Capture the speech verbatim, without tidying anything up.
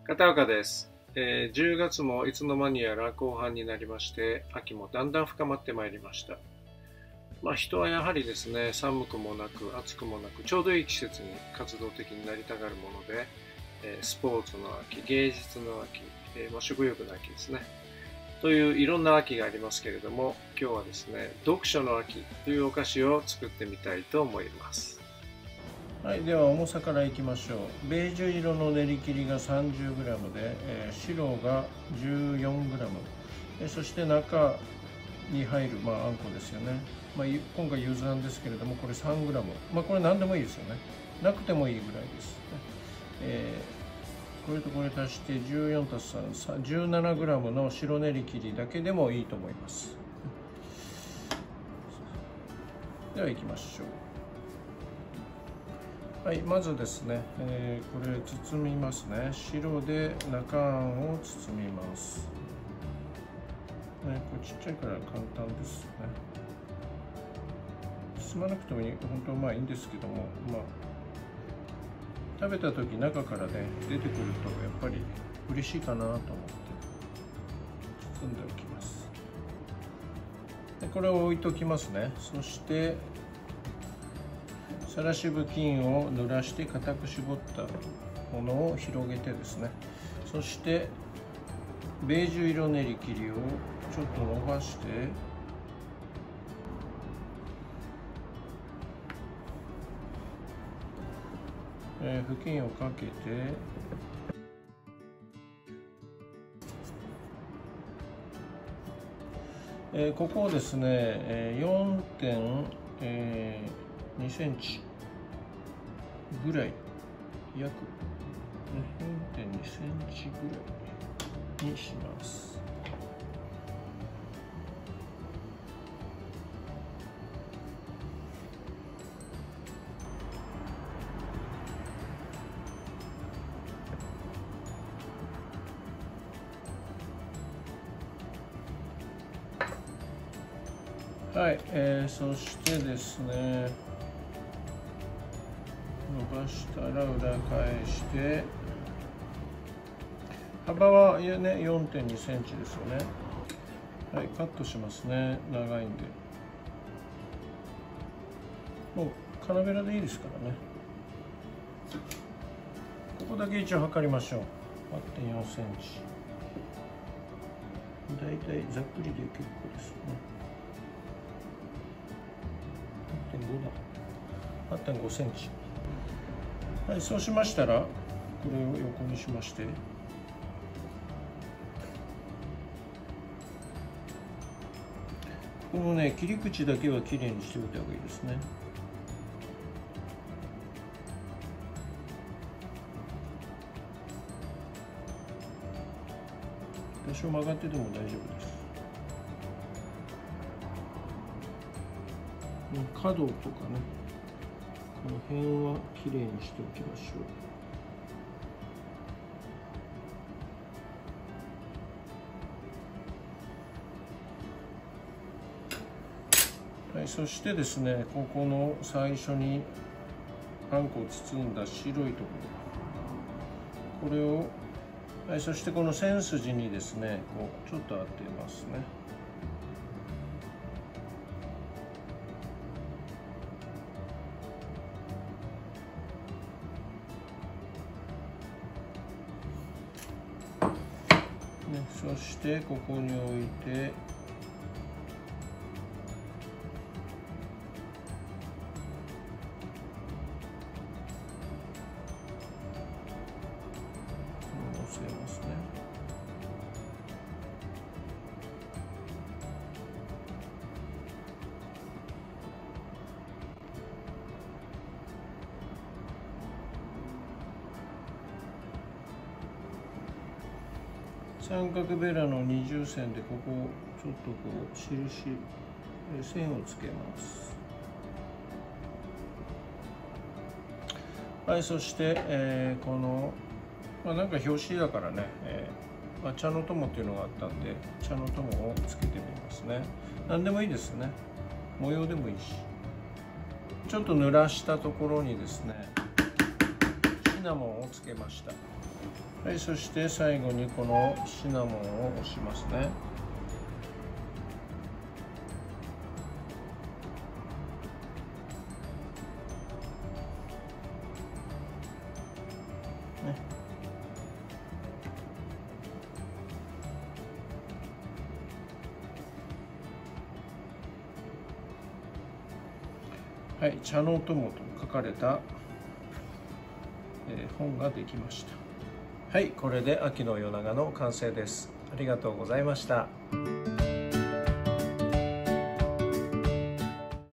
片岡です、えー、じゅうがつもいつの間にやら後半になりまして、秋もだんだん深まってまいりました。まあ、人はやはりですね、寒くもなく暑くもなくちょうどいい季節に活動的になりたがるもので、えー、スポーツの秋、芸術の秋、えーまあ、食欲の秋ですねといういろんな秋がありますけれども、今日はですね、読書の秋というお菓子を作ってみたいと思います。 はい、では重さからいきましょう。ベージュ色の練り切りが さんじゅうグラム で、えー、白が じゅうよんグラム、えー、そして中に入る、まあ、あんこですよね。まあ、今回ゆずあんですけれども、これ さんグラム、まあ、これ何でもいいですよね。なくてもいいぐらいです、ね。えー、これとこれ足してじゅうよんたすさん、じゅうななグラム の白練り切りだけでもいいと思います。では行きましょう。はい、まずですね、えー、これ包みますね。白で中あんを包みます。ね、これちっちゃいから簡単ですね。包まなくてもいい、本当まあいいんですけども、まあ食べた時中からね出てくるとやっぱり嬉しいかなと思って包んでおきます。でこれを置いときますね。そしてさらし布巾を濡らして固く絞ったものを広げてですね、そしてベージュ色練り切りをちょっと伸ばして、えー、布巾をかけてえー、ここをですね、えー、よんてんにセンチぐらい、約 よんてんにセンチぐらいにします。はい、えー、そしてですね、伸ばしたら裏返して、幅は、ね、よんてんにセンチですよね。はい、カットしますね。長いんで。もうカナベラでいいですからね。ここだけ一応測りましょう。はちてんよんセンチ。だいたいざっくりで結構ですね。はちてんごだ。はちてんごセンチ。はい、そうしましたらこれを横にしまして、このね切り口だけはきれいにしておいた方がいいですね。多少曲がってても大丈夫です。角とかね、この辺はきれいにしておきましょう。はい、そしてですね、ここの最初にあんこを包んだ白いところ、これを、はい、そしてこの線筋にですね、こうちょっと当てますね。ね、そしてここに置いて、乗せますね。三角ベラの二重線でここをちょっとこう印線をつけます。はい、そして、えー、この、まあ、なんか表紙だからね、えーまあ、茶の友っていうのがあったんで茶の友をつけてみますね。何でもいいですね。模様でもいいし、ちょっと濡らしたところにですねシナモンをつけました。 はい、そして最後にこのシナモンを押しますね。ね。はい、茶の友と書かれた、えー、本ができました。はい、これで秋の夜長の完成です。ありがとうございました。